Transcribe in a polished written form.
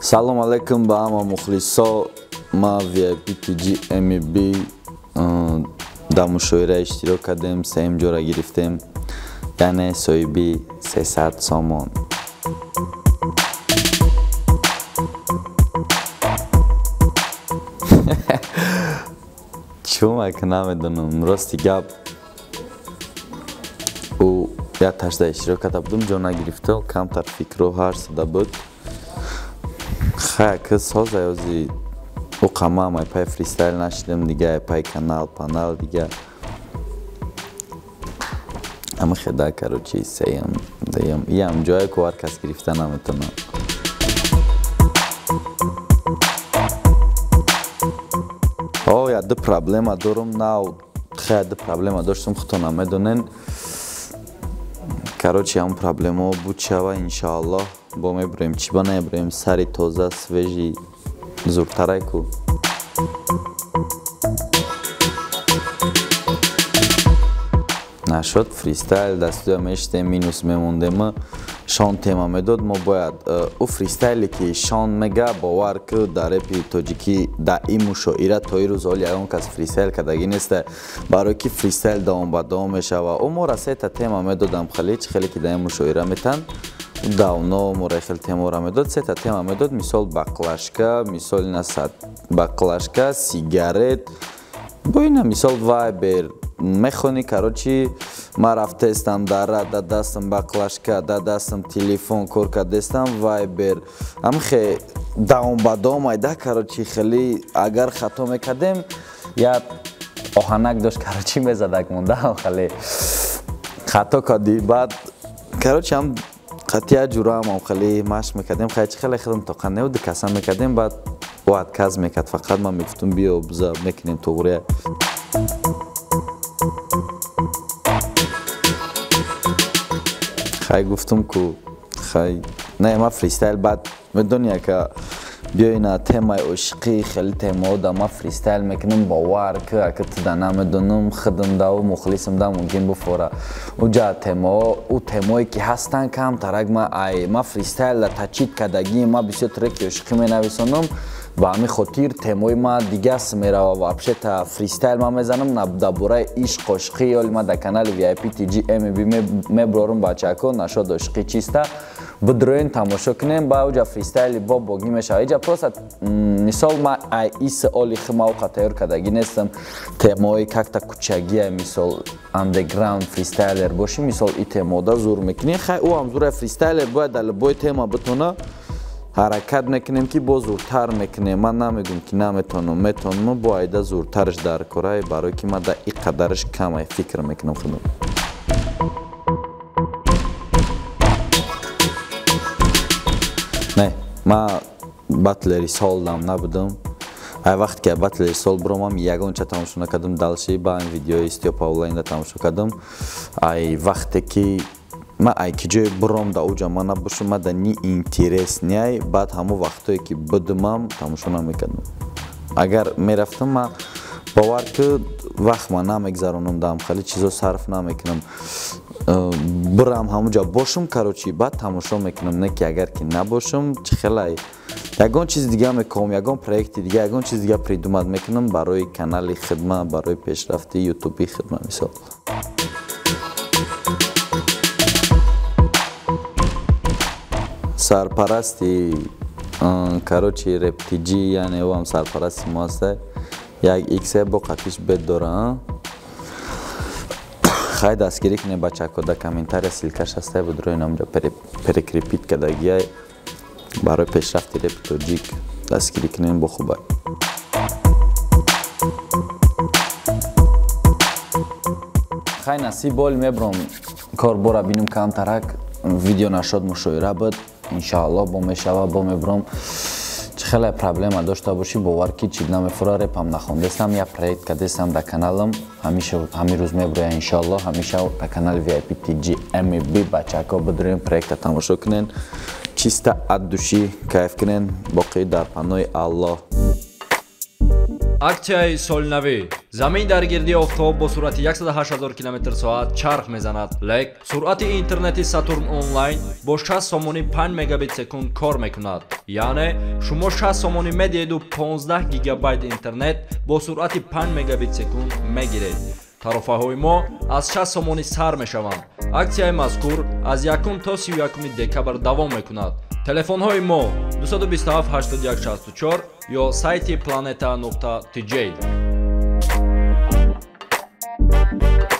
салом алейкум ба ҳама мухлисо. ма VIP MEB дар мушоира иштирок кардем, сеюм ҷора гирифтем, яъне соҳиби 300 сомон. чумак намедонам, рости гап ӯ як ташда иштирок карда будум, ҷона гирифта, камтар фикру ҳар сада буд. хай кыз ҳоза ёзи ӯ қамам айпай фристайл нашидем дига, айпай канал, панал дига. ама хеда короче сеям, деям, иям ҷое ку ҳар кас гирифта наметонад. яду проблема дорум, нав яду проблема доштум, худто намедонен. короче ҳамун проблемаҳо буд шава, иншааллоҳ бо мебурем, чӣ ба небурем, сари тоза, свежи, зуртарай ку. нашуд фристайл дар студия мешидем, минус мемондем, шон тема медод, мо бояд ӯ фристайле ки шон мега, бовар ку дар репи тоҷикӣ дар ин мушоира то ин рӯз ҳоли ягон кас фристайл кардагӣ неста, барои ки фристайл давом ба давом мешава. ӯ мора сета тема медодам, хеле ки дар ин мушоира метан давно мора хел темора медод, сета тема медод, мисол баклашка, мисол ина баклашка, сигарет, бо ина мисол вайбер мехони. короче ма рафтестам дара, да дастам баклашка, да дастам телефон кор кардестам, вайбер амхе давом ба давом айда. короче хеле агар хато мекардем, як оҳанак дошт, короче мезадак монда, хеле хато кади. баъд короче ам қатия ҷура ам хеле машқ мекардем, хеле хеле тоқа небуд, касам мекардем, баъд ӯ отказ мекард, фақат ман мегуфтум биё биза мекунем тоғрия. хай гуфтум ку хай не ма фристайл, баъд медони яка биё ина темаи ошиқӣ, хеле темаҳо да ма фристайл мекунам, бовар ки ака туда намедонам, хидам даву мухлисам да мумкин буфора. уҷа темаҳо, ӯ темаҳое ки ҳастан камтарак ма фристайл да тачид кардагӣ, ма бисёр треки ошиқӣ менависонам, ба ҳамин хотир темаҳои ма дигас мерава. вообще-то фристайл ма мезанам дар бораи ишқ, ошиқӣ, ёли ма дар канали VIP MEB мебурорум бачако, нашод ошиқӣ чиста, бидроен тамошо кунем, ба уҷа фристайли бо богӣ мешава. иҷа просто мисол ма ай и суоли хима уқа тайёр кардагӣ нестам, темаҳои какта кучагия, мисол андеграунд фристайлер боши, мисол и темаҳода зур мекунем. хай ӯ ҳам зура фристайлер бояд дар любой тема битона ҳаракат мекунем ки бо зуртар мекунем. ман намегӯм ки наметонам, метонам, бо айда зуртараш дар корай, барои ки ман дар ин қадараш камай фикр мекунам худам. не ман батлери солдам набудам. ай вақте ки батлери сол буромам, ягонча тамошо накардам, далши ба ин видеои стёпа онлайнда тамошо кардам. ай вақте ки ма ай ки ҷое буром да уҷа ма набошам, ма да ни интерес неай, баъд ҳамо вақтое ки будумам тамошо намекардам. агар мерафтам, ма бовар ки вақт ма намегзаронам, дам хеле чизо сарф намекунам, бурам ҳамуҷа бошам, короче баъд тамошо мекунам. не ки агар ки набошам, чӣ хелай ягон чизи дига мекунам, ягон проекти дига, ягон чизи дига придумад мекунам барои канали хидмат, барои пешрафти ютуби хидмат. мисол сарпарасти короче рептиҷи, яъне ӯ ҳам сарпарасти мо аста, як иксе бо қатиш бед дора. хай дастгирӣ кунем бачако, да комментария силкаш аста, будроен ҳамҷа перекрепит кардагия, барои пешрафти репи тоҷик дастгирӣ кунем бо хубай. хай насиб боли мебурам кор бора бинум камтарак, видео нашод мушоира буд, иншааллоҳ бо мешава, бо мебурам. чӣ хеле проблема дошта бошӣ, бовар ки чӣ намефура, репам нахондестам, як проект кардестам дар каналам, ҳамин рӯз мебурая иншааллоҳ, ҳамеша дар канали VIP MEB бачако бидроен проекта тамошо кунен, чиста аддушӣ кайф кунен, боқӣ дар паноҳи Аллоҳ. аксияи солнавӣ замин дар гирди офтоб бо суръати 108000 км/соат чарх мезанад, лек суръати интернети Saturn онлайн бо 60 сомонӣ 5 мегабит секунд кор мекунад. яъне шумо 60 сомонӣ медиҳеду 15 гигабайт интернет бо суръати 5 мегабит секунд мегиред. тарофаҳои мо аз 60 сомонӣ сар мешаванд. аксияи мазкур аз 1 то 31 декабр давом мекунад. телефонҳои мо 227 8164 ё сайти planeta.tj.